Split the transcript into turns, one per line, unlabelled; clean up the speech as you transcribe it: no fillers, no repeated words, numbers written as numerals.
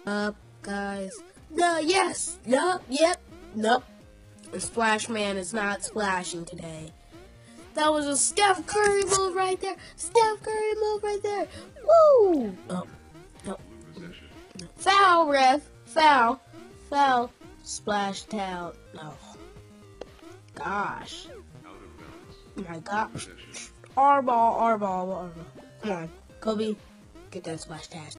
Up, guys. No, yes. No, yep. Nope. The Splash Man is not splashing today. That was a Steph Curry move right there. Steph Curry move right there. Woo! Oh, no. Foul, ref. Foul. Foul. Splashed out. Oh. Gosh. Oh my gosh. R-ball. Come on. Kobe, get that splash tag.